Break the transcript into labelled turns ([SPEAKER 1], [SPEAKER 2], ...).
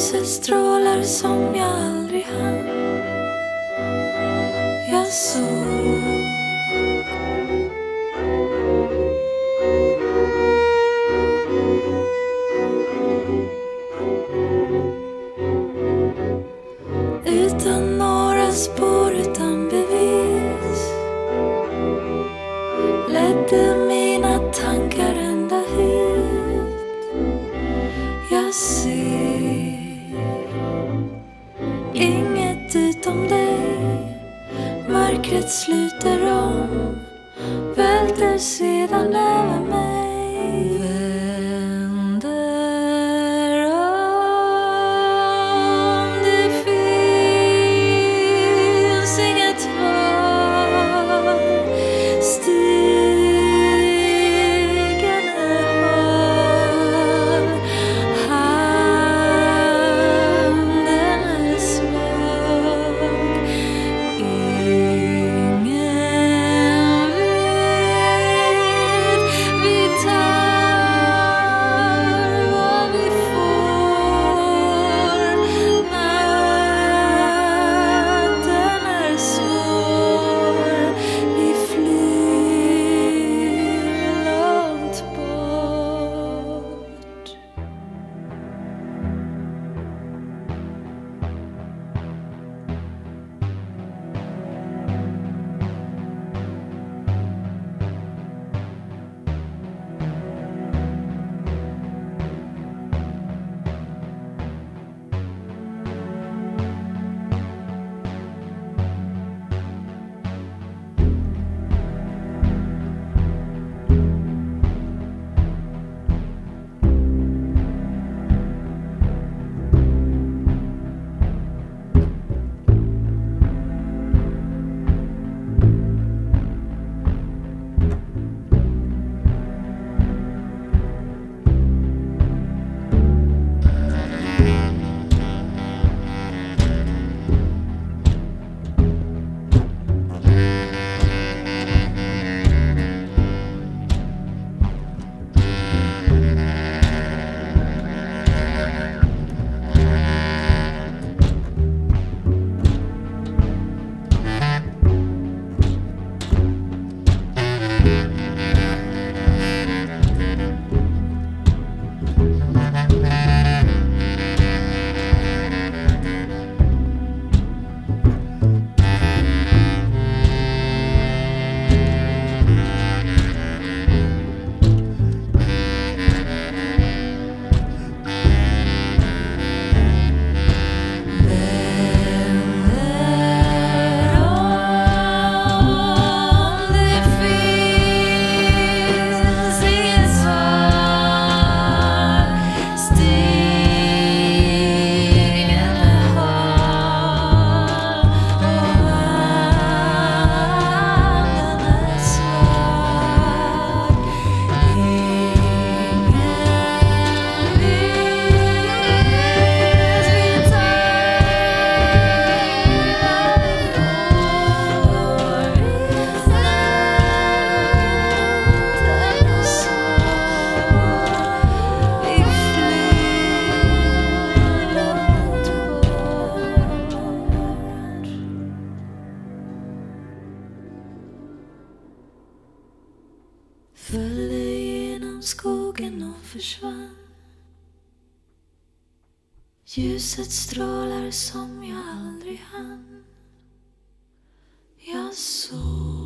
[SPEAKER 1] Ljuset strålar som jag aldrig hann. Jag såg utan några spår, utan bevis, ledde mina tankar ända hit. Jag ser inget utom dig. Mörkret sluter om, välter sedan över mig. Vänder om, det finns inget val. Stigen är hal, handen är svag. Ingen vet, vi tar vad vi får. Natten är svår, vi flyr långt bort. Följde genom skogen och försvann. Ljuset strålar som jag aldrig hann. Jag såg